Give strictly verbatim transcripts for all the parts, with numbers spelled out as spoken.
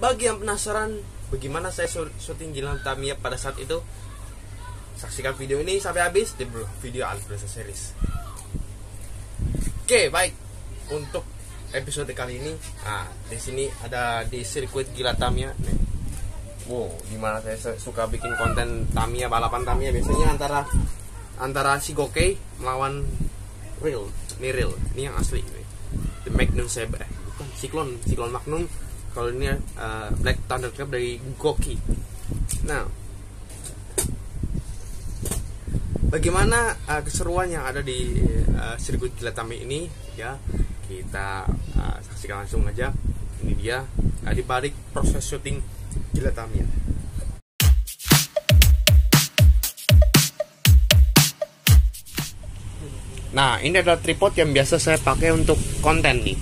bagi yang penasaran bagaimana saya syuting Jalan Tamiya pada saat itu, saksikan video ini sampai habis di video Alifreza Series. Oke, baik. Untuk episode kali ini, nah, di sini ada di sirkuit Gila Tamiya. Nih. Wow, dimana saya suka bikin konten Tamiya, balapan Tamiya biasanya antara antara si Gokey melawan Real. Ini Real, ini yang asli. Nih. The Magnum Saber, bukan Cyclone, Cyclone Magnum. Kalau ini uh, Black Thunder Club dari Gokey. Nah, bagaimana uh, keseruan yang ada di uh, sirkuit Gila Tamiya ini? Ya, kita uh, saksikan langsung aja. Ini dia uh, di balik proses syuting Gila Tamiya. Nah, ini adalah tripod yang biasa saya pakai untuk konten nih.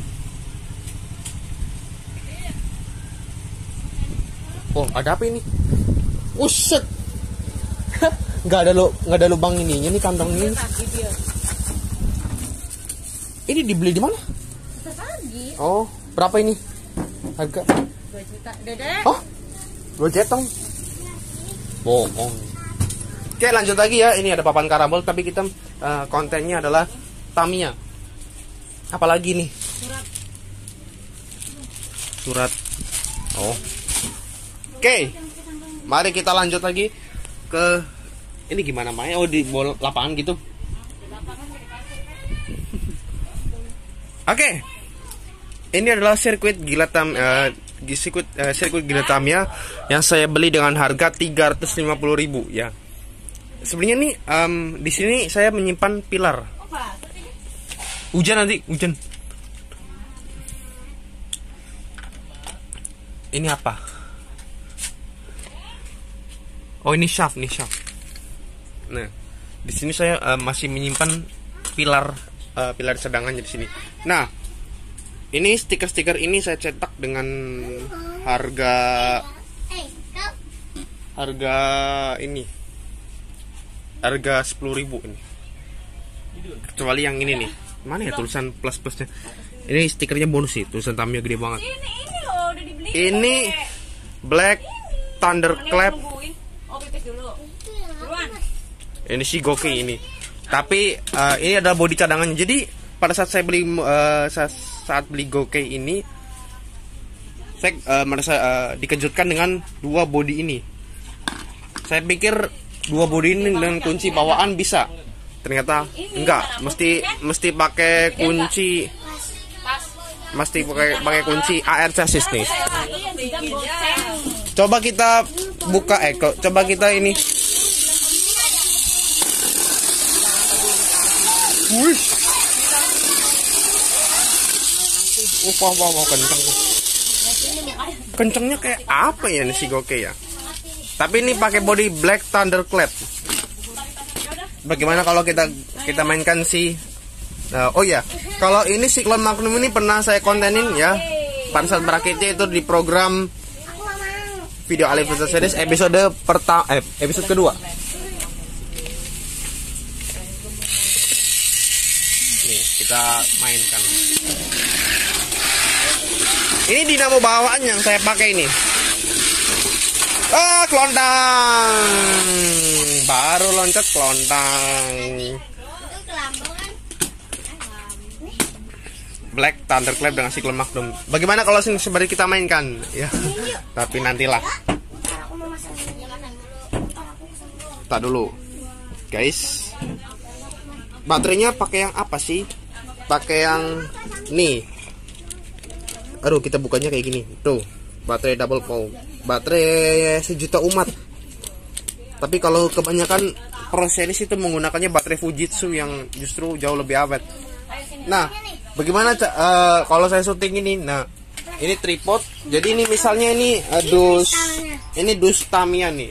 Oh, ada apa ini? Uset. Nggak ada lo, nggak ada lubang ininya nih kantong ini. Ini dibeli di mana? Pagi. Oh, berapa ini? Harga? dua juta. Dedek. Oh, dua jetong. Bohong. Oke, lanjut lagi ya. Ini ada papan karambol, tapi kita uh, kontennya adalah Tamiya. Apalagi nih? Surat. Surat. Oh. Oke, mari kita lanjut lagi ke ini gimana mainnya? Oh, di bola lapangan gitu. Oke, ini adalah sirkuit Gila Tamiya, uh, sirkuit, uh, sirkuit Gila Tamiya yang saya beli dengan harga tiga ratus lima puluh ribu ya. Sebenarnya nih um, di sini saya menyimpan pilar. Hujan nanti, hujan. Ini apa? Oh, ini shaft, nih shaft. Nah, di sini saya uh, masih menyimpan pilar uh, pilar cadangannya di sini. Nah, ini stiker-stiker ini saya cetak dengan harga harga ini harga sepuluh ribu ini. Kecuali yang ini nih. Mana ya tulisan plus plusnya? Ini stikernya bonus sih, tulisan Tamiya gede banget. Ini ini loh udah dibeli. Ini Black Thunder Club. Ini si Gokey ini. Tapi uh, ini ada bodi cadangannya. Jadi pada saat saya beli uh, saat, saat beli Gokey ini, saya uh, merasa uh, dikejutkan dengan dua bodi ini. Saya pikir dua bodi ini dengan kunci bawaan bisa. Ternyata enggak, mesti mesti pakai kunci mesti pakai pakai kunci A R chassis nih. Coba kita buka eh coba kita ini. Wih. Uh, wah, wah, wah, kenceng. Kencengnya kayak apa ya nih si Gokey ya? Tapi ini pakai body Black Thunder Club. Bagaimana kalau kita kita mainkan si uh, oh ya, kalau ini Cyclone Magnum ini pernah saya kontenin ya. Pada saat berakitnya itu di program video Alifreza Series episode pertama eh, episode kedua. Nih, kita mainkan. Ini dinamo bawaan yang saya pakai ini. Ah, kelontang. Baru loncat kelontang. Black Thunder Club dengan Cyclone Magnum. Bagaimana kalau sebenarnya kita mainkan? Ya, tapi nantilah. Tak dulu, guys. Baterainya pakai yang apa sih? Pakai yang nih. Aduh, kita bukanya kayak gini. Tuh, baterai double power. Baterai sejuta umat. Tapi kalau kebanyakan Pro Series itu menggunakannya baterai Fujitsu yang justru jauh lebih awet. Nah, bagaimana uh, kalau saya syuting ini? Nah, ini tripod. Jadi ini misalnya ini uh, dus ini dus Tamiya nih.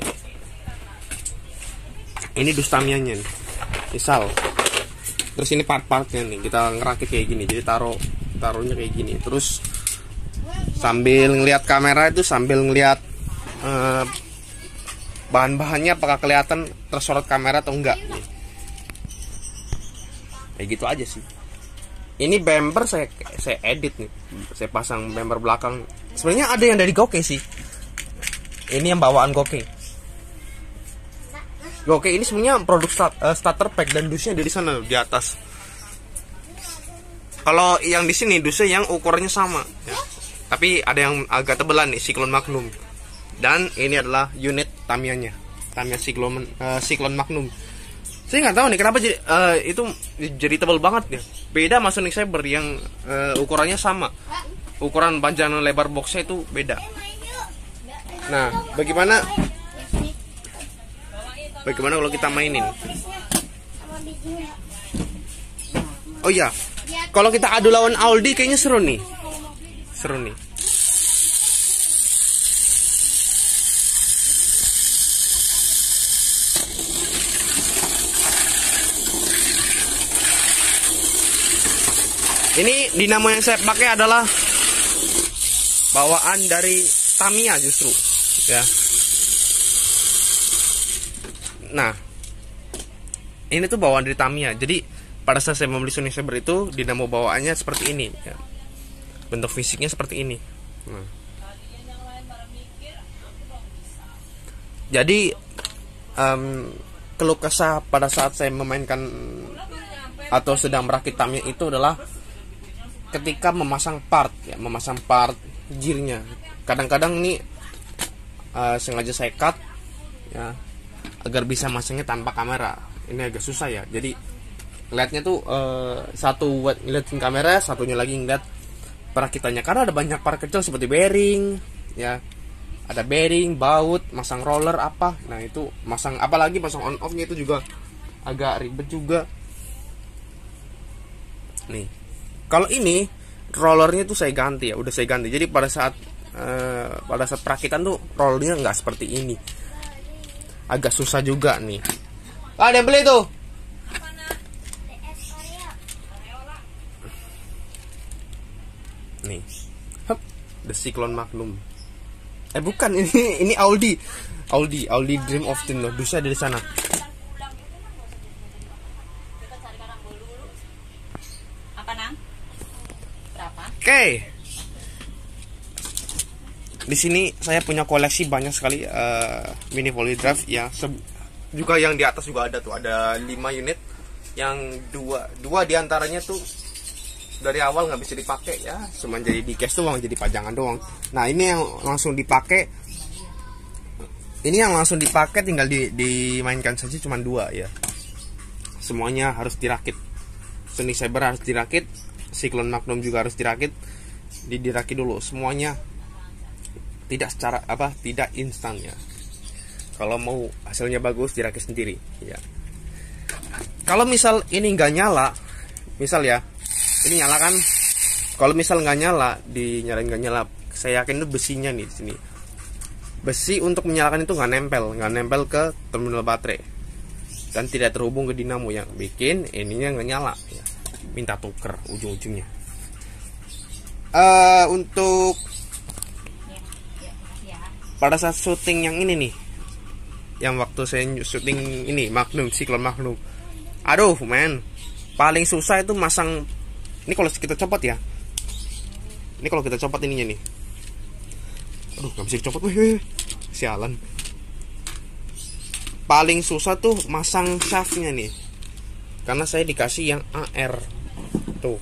Ini dus Tamiyanya nih. Misal. Terus ini part-partnya nih, kita ngerakit kayak gini. Jadi taruh taruhnya kayak gini. Terus sambil ngelihat kamera itu sambil ngelihat uh, bahan-bahannya apakah kelihatan tersorot kamera atau enggak. Kayak gitu aja sih. Ini bumper saya saya edit nih. Saya pasang bumper belakang. Sebenarnya ada yang dari Gokey sih. Ini yang bawaan Gokey. Gokey ini sebenarnya produk start, uh, starter pack dan dusnya dari sana di atas. Kalau yang di sini dusnya yang ukurannya sama ya. Tapi ada yang agak tebelan nih, Cyclone Magnum. Dan ini adalah unit Tamiya-nya. Tamiya Cyclone uh, Cyclone Magnum. Saya nggak tahu nih kenapa jadi, uh, itu jadi tebal banget ya. Beda sama Sonic Saber yang uh, ukurannya sama. Ukuran panjang lebar boxnya itu beda. Nah, bagaimana? Bagaimana kalau kita mainin? Oh iya, kalau kita adu lawan Aldi kayaknya seru nih. Seru nih. Ini dinamo yang saya pakai adalah bawaan dari Tamiya justru, ya. Nah, ini tuh bawaan dari Tamiya. Jadi pada saat saya membeli Sonic Saber itu dinamo bawaannya seperti ini, ya. Bentuk fisiknya seperti ini. Nah. Jadi um, keluh kesah pada saat saya memainkan atau sedang merakit Tamiya itu adalah ketika memasang part, ya, memasang part gearnya. Kadang-kadang ini uh, sengaja saya cut, ya, agar bisa masangnya tanpa kamera. Ini agak susah ya. Jadi lihatnya tuh uh, satu buat ngeliatin kamera, satunya lagi ngeliat perakitannya. Karena ada banyak part kecil seperti bearing, ya, ada bearing, baut, masang roller apa. Nah itu masang, apalagi masang on off-nya itu juga agak ribet juga. Nih. Kalau ini rollernya tuh saya ganti ya, udah saya ganti. Jadi pada saat uh, pada saat perakitan tuh rollernya nggak seperti ini. Agak susah juga nih. Ah, ada yang beli tuh. Nih, Hup, The Cyclone Magnum. Eh bukan, ini ini Audi, Audi, Audi Dream of Team loh. Dusnya dari sana. Oke, okay. Di sini saya punya koleksi banyak sekali uh, mini polydraft ya. Juga yang di atas juga ada tuh, ada lima unit. Yang dua dua diantaranya tuh dari awal nggak bisa dipakai ya, cuma jadi di case doang, jadi pajangan doang. Nah ini yang langsung dipakai, ini yang langsung dipakai tinggal di, dimainkan saja cuma dua ya. Semuanya harus dirakit. Sonic Saber harus dirakit. Cyclone Magnum juga harus dirakit, di dirakit dulu semuanya, tidak secara apa tidak instan ya. Kalau mau hasilnya bagus dirakit sendiri ya. Kalau misal ini nggak nyala, misal ya ini nyala kan, kalau misal nggak nyala, dinyalain nggak nyala, saya yakin itu besinya nih di sini. Besi untuk menyalakan itu nggak nempel, nggak nempel ke terminal baterai dan tidak terhubung ke dinamo yang bikin ininya nggak nyala ya. Minta tuker ujung-ujungnya. Uh, untuk pada saat syuting yang ini nih, yang waktu saya syuting ini Magnum, Cyclone Magnum, aduh men, paling susah itu masang. Ini kalau kita copot ya, ini kalau kita copot ininya nih, aduh nggak bisa dicopot, wih, wih. Sialan. Paling susah tuh masang shaftnya nih, karena saya dikasih yang A R tuh.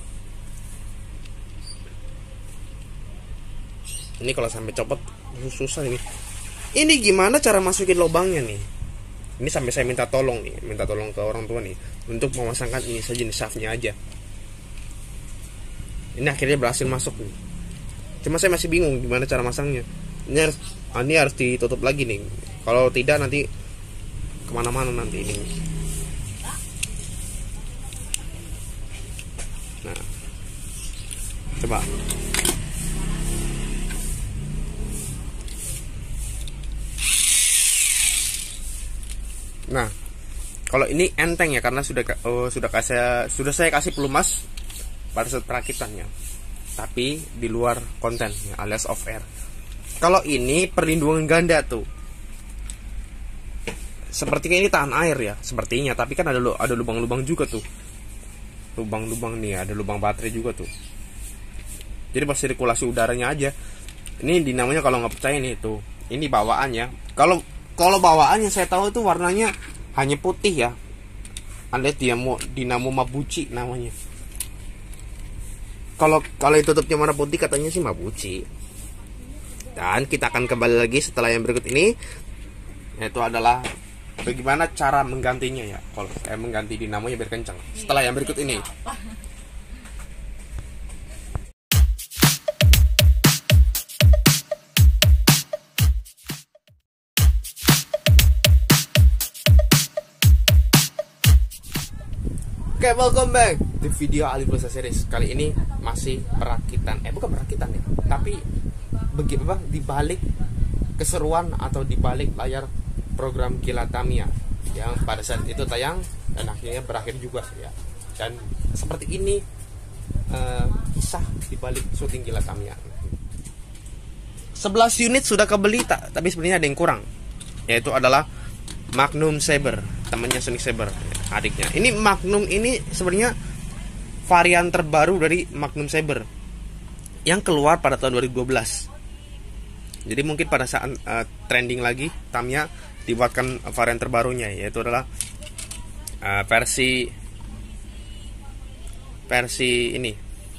Ini kalau sampai copot susah ini. Ini gimana cara masukin lubangnya nih? Ini sampai saya minta tolong nih, minta tolong ke orang tua nih untuk memasangkan ini saja nih, shaftnya aja. Ini akhirnya berhasil masuk nih. Cuma saya masih bingung gimana cara masangnya. Ini harus, ini harus ditutup lagi nih. Kalau tidak nanti kemana-mana nanti ini. Nah, coba. Nah, kalau ini enteng ya karena sudah uh, sudah kasih sudah saya kasih pelumas pada saat perakitannya. Tapi di luar konten ya, alias off air. Kalau ini perlindungan ganda tuh. Sepertinya ini tahan air ya, sepertinya, tapi kan ada ada lubang-lubang juga tuh. lubang-lubang nih, ada lubang baterai juga tuh. Jadi pas sirkulasi udaranya aja. Ini dinamonya kalau nggak percaya nih tuh. Ini bawaannya. Kalau kalau bawaannya saya tahu itu warnanya hanya putih ya. Anda dinamo dinamo Mabuchi namanya. Kalau kalau tutupnya warna putih katanya sih Mabuchi. Dan kita akan kembali lagi setelah yang berikut ini, yaitu adalah bagaimana cara menggantinya ya. Kalau saya mengganti dinamonya biar kencang. Setelah yang berikut ini. Oke, okay, welcome back di video Ali Pulsa Series. Kali ini masih perakitan, eh bukan perakitan ya, tapi bagi apa di balik keseruan atau di balik layar program Gila Tamiya yang pada saat itu tayang dan akhirnya berakhir juga ya. Dan seperti ini uh, kisah di balik syuting Gila Tamiya. sebelas unit sudah kebeli tak, tapi sebenarnya ada yang kurang. Yaitu adalah Magnum Saber, temannya Sonic Saber, adiknya. Ini Magnum ini sebenarnya varian terbaru dari Magnum Saber yang keluar pada tahun dua ribu dua belas. Jadi mungkin pada saat uh, trending lagi Tamiya dibuatkan varian terbarunya, yaitu adalah uh, versi versi ini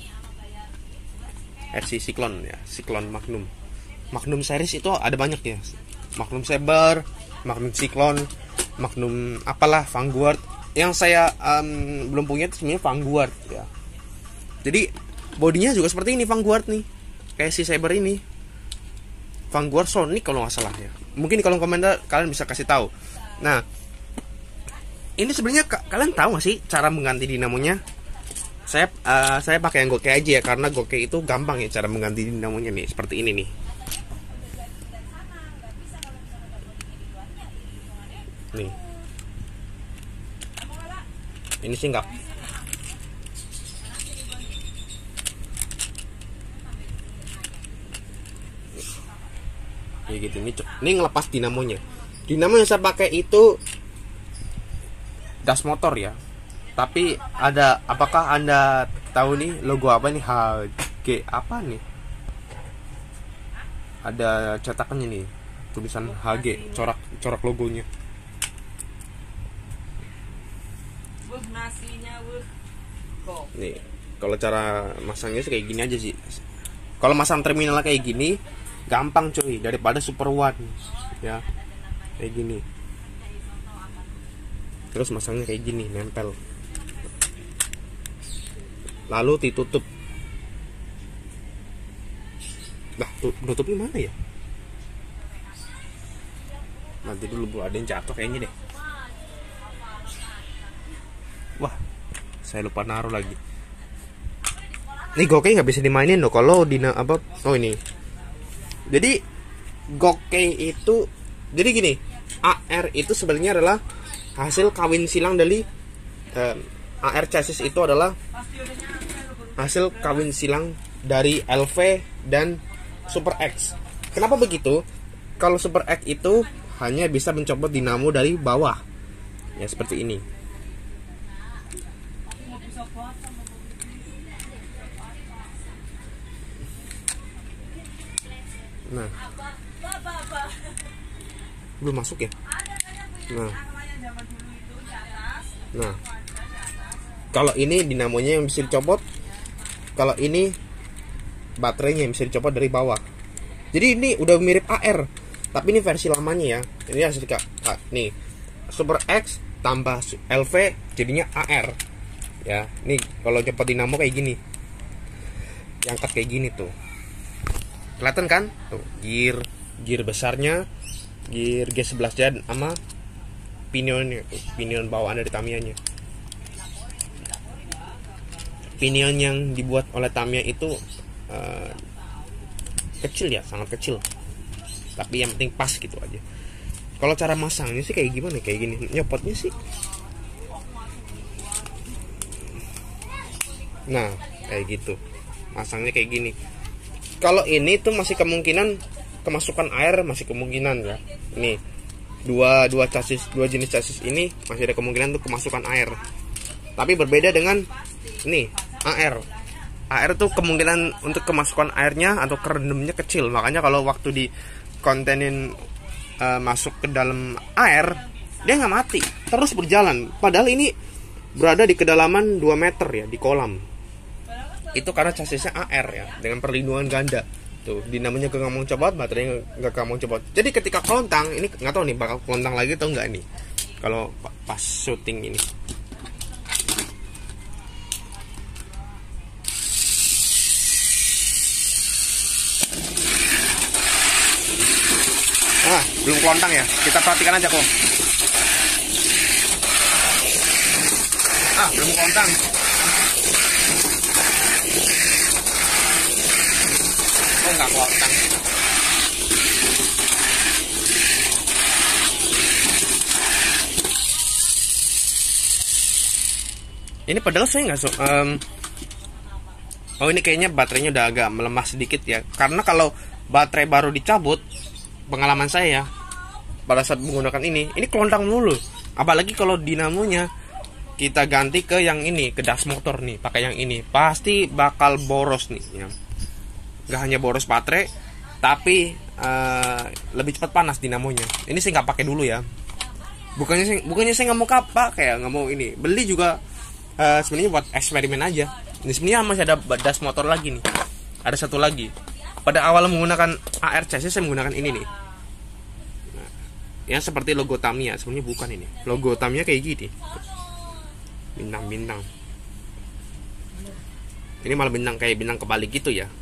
versi Cyclone ya, Cyclone Magnum. Magnum series itu ada banyak ya. Magnum Saber, Magnum Cyclone, Magnum apalah Vanguard. Yang saya um, belum punya itu sebenarnya Vanguard ya. Jadi bodinya juga seperti ini Vanguard nih, kayak si Saber ini. Vanguard Sonic kalau nggak salah ya. Mungkin di kolom komentar kalian bisa kasih tahu. Nah, ini sebenarnya kalian tahu nggak sih cara mengganti dinamonya? Saya uh, saya pakai yang Gokey aja ya, karena Gokey itu gampang ya cara mengganti dinamonya nih, seperti ini nih. Nih, ini sih enggak. Ya gitu, ini ini ngelepas dinamonya. Dinamo yang saya pakai itu gas motor ya. Tapi ada, apakah Anda tahu nih logo apa nih? H G apa nih? Ada cetakannya nih, tulisan H G, corak corak logonya. Nih, kalau cara masangnya sih kayak gini aja sih. Kalau masang terminal kayak gini gampang coy, daripada Super One ya, kayak gini. Terus masangnya kayak gini, nempel. Lalu ditutup. Nah, tutupnya mana ya? Nanti dulu bu, ada yang jatuh kayaknya deh. Wah, saya lupa naruh lagi. Ini Gokey nggak bisa dimainin loh kalau di apa? Oh ini. Jadi Gokey itu, jadi gini, A R itu sebenarnya adalah hasil kawin silang dari eh, A R chassis itu adalah hasil kawin silang dari L V dan Super X. Kenapa begitu? Kalau Super X itu hanya bisa mencopot dinamo dari bawah, ya seperti ini. Nah, belum masuk ya. Nah, nah, kalau ini dinamonya yang bisa dicopot, kalau ini baterainya yang bisa dicopot dari bawah. Jadi ini udah mirip A R, tapi ini versi lamanya ya. Ini hasil kak, nih Super X tambah L V jadinya A R. Ya, nih kalau copot dinamo kayak gini, diangkat kayak gini tuh. Kelihatan kan? Tuh, gear gear besarnya, gear G sebelas jan sama pinionnya, pinion bawaan dari Tamiya-nya. Pinion yang dibuat oleh Tamiya itu uh, kecil ya, sangat kecil. Tapi yang penting pas gitu aja. Kalau cara masangnya sih kayak gimana? Kayak gini. Nyopotnya sih. Nah, kayak gitu. Masangnya kayak gini. Kalau ini tuh masih kemungkinan kemasukan air, masih kemungkinan ya. Ini dua dua chassis, dua jenis chassis ini masih ada kemungkinan untuk kemasukan air. Tapi berbeda dengan Nih, A R. A R tuh kemungkinan untuk kemasukan airnya atau kerendamnya kecil. Makanya kalau waktu di kontenin uh, masuk ke dalam air, dia nggak mati, terus berjalan. Padahal ini berada di kedalaman dua meter ya, di kolam. Itu karena chassisnya A R ya, dengan perlindungan ganda. Tuh, dinamonya gak ngomong copot, baterainya gak ngomong copot. Jadi ketika kelontang, ini nggak tahu nih bakal kelontang lagi atau enggak nih. Kalau pas syuting ini. Ah, belum kelontang ya. Kita perhatikan aja kok. Ah, belum kelontang. Oh, nggak kelontang. Ini padahal saya nggak so. Um, oh, ini kayaknya baterainya udah agak melemah sedikit ya. Karena kalau baterai baru dicabut, pengalaman saya pada saat menggunakan ini, ini kelontang dulu. Apalagi kalau dinamonya kita ganti ke yang ini, ke das motor nih, pakai yang ini, pasti bakal boros nih ya. Gak hanya boros baterai, tapi uh, lebih cepat panas dinamonya. Ini saya nggak pakai dulu ya. Bukannya saya, bukannya saya nggak mau kapak, kayak nggak mau ini. Beli juga uh, sebenarnya buat eksperimen aja. Ini sebenarnya masih ada das motor lagi nih. Ada satu lagi. Pada awal menggunakan A R chassis saya menggunakan ini nih. Nah, yang seperti logo Tamiya, sebenarnya bukan ini. Logo Tamiya kayak gini. Bintang-bintang. Ini malah bintang kayak bintang kebalik gitu ya.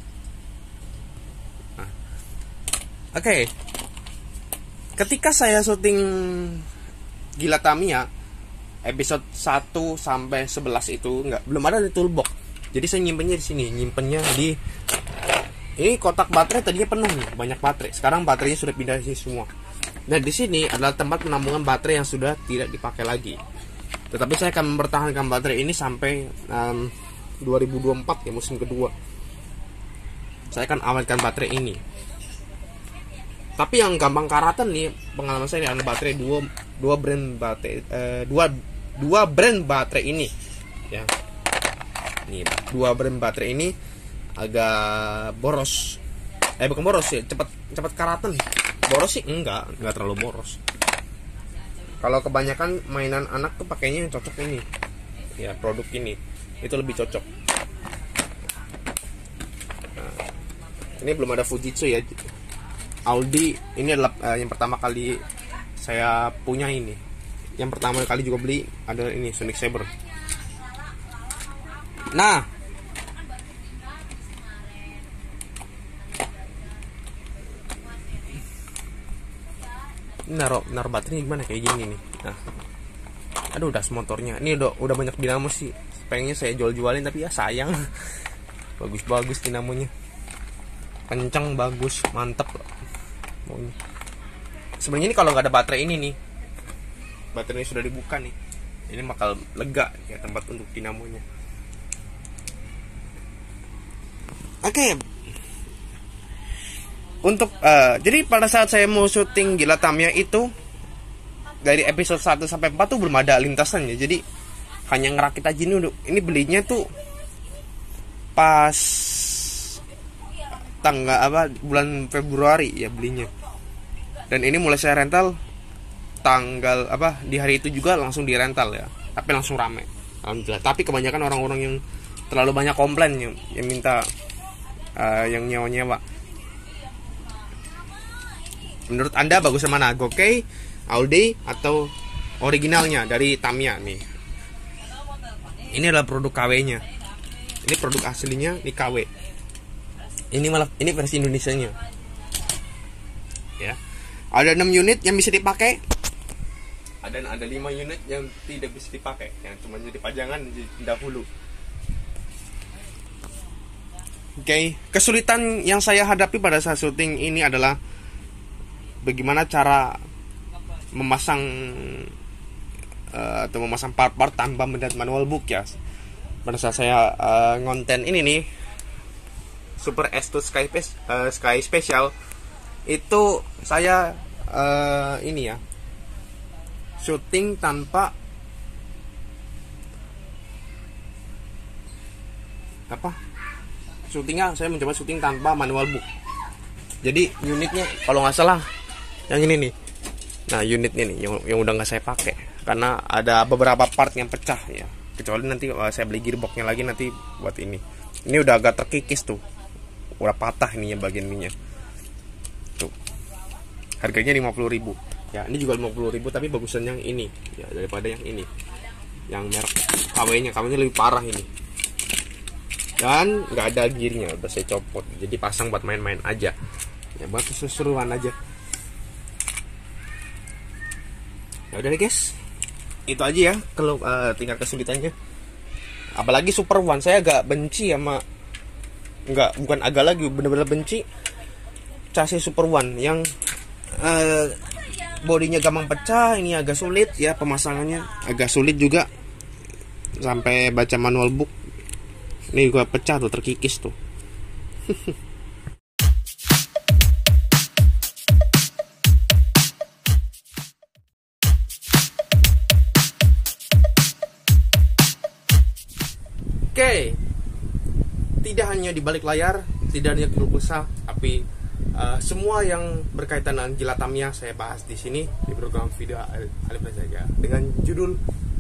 Nah. Oke. Okay. Ketika saya syuting Gila Tamiya episode satu sampai sebelas itu enggak belum ada di toolbox. Jadi saya nyimpennya di sini, nyimpennya di ini kotak baterai tadinya penuh nih, banyak baterai. Sekarang baterainya sudah pindah di sini semua. Nah, di sini adalah tempat penampungan baterai yang sudah tidak dipakai lagi. Tetapi saya akan mempertahankan baterai ini sampai um, dua ribu dua puluh empat ya, musim kedua. Saya akan awetkan baterai ini. Tapi yang gampang karatan nih, pengalaman saya ini adalah baterai dua dua brand baterai eh, dua dua brand baterai ini. Ya. Nih, dua brand baterai ini agak boros. Eh bukan boros sih, cepat cepat karatan. Boros sih enggak, enggak terlalu boros. Kalau kebanyakan mainan anak tuh pakainya yang cocok ini. Ya, produk ini. Itu lebih cocok. Nah, ini belum ada Fujitsu ya. Audi ini adalah uh, yang pertama kali saya punya ini. Yang pertama kali juga beli adalah ini Sonic Saber. Nah, naruh naruh baterainya gimana kayak gini nih. Nah, aduh, das motornya ini udah udah banyak dinamo sih, pengennya saya jual-jualin tapi ya sayang. Bagus-bagus dinamonya, kencang, bagus, mantep. Sebenarnya ini kalau nggak ada baterai ini nih, baterainya sudah dibuka nih, ini bakal lega ya tempat untuk dinamonya. Oke. Okay. Untuk uh, jadi pada saat saya mau syuting Gila Tamiya itu dari episode satu sampai empat tuh belum ada lintasannya. Jadi hanya ngerakit aja ini. Ini belinya tuh pas tanggal apa bulan Februari ya belinya. Dan ini mulai saya rental tanggal apa di hari itu juga langsung dirental ya. Tapi langsung rame. Alhamdulillah. Tapi kebanyakan orang-orang yang terlalu banyak komplain yang, yang minta uh, yang nyewa-nyewa. Menurut Anda bagus mana? Gokey, Audi, atau originalnya dari Tamiya nih? Ini adalah produk K W-nya. Ini produk aslinya di K W. Ini malah ini versi Indonesianya. Ya. Ada enam unit yang bisa dipakai. Ada ada lima unit yang tidak bisa dipakai, yang cuma jadi pajangan di dahulu. Oke, okay. Kesulitan yang saya hadapi pada saat syuting ini adalah bagaimana cara memasang uh, atau memasang part-part tanpa melihat manual book ya. Pada saat saya uh, ngonten ini nih Super S dua Sky, uh, Sky Special itu saya uh, ini ya syuting tanpa apa syutingnya, saya mencoba syuting tanpa manual book. Jadi unitnya kalau nggak salah yang ini nih. Nah unitnya nih yang, yang udah nggak saya pakai karena ada beberapa part yang pecah ya. Kecuali nanti uh, saya beli gearboxnya lagi nanti buat ini. Ini udah agak terkikis tuh, udah patah ininya bagian ininya. Tuh harganya lima puluh ribu ya. Ini juga lima puluh ribu tapi bagusan yang ini ya daripada yang ini, yang merek K W-nya. K W-nya lebih parah ini. Dan nggak ada gearnya, udah saya copot. Jadi pasang buat main-main aja. Ya buat seseruan aja. Ya udah deh guys. Itu aja ya kalau uh, tinggal kesulitannya. Apalagi Super One, saya agak benci sama nggak bukan agak lagi bener-bener benci chassis Super One yang uh, bodinya gampang pecah. Ini agak sulit ya pemasangannya, agak sulit juga sampai baca manual book. Ini juga pecah tuh, terkikis tuh. Oke, tidak hanya di balik layar, tidak hanya keluh kesah, tapi uh, semua yang berkaitan dengan Gila Tamiya saya bahas di sini di program video Alif saja dengan judul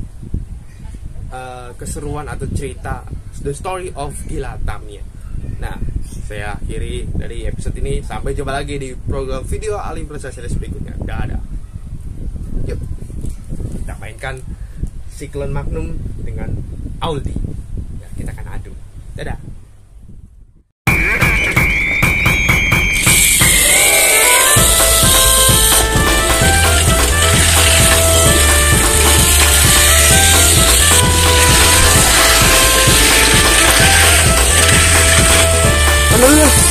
uh, keseruan atau cerita The Story of Gila Tamiya. Nah, saya akhiri dari episode ini. Sampai jumpa lagi di program video Alif series berikutnya. Dadah. Yuk, kita mainkan Cyclone Magnum dengan Audi. Ya, kita akan adu. Dadah. Halo.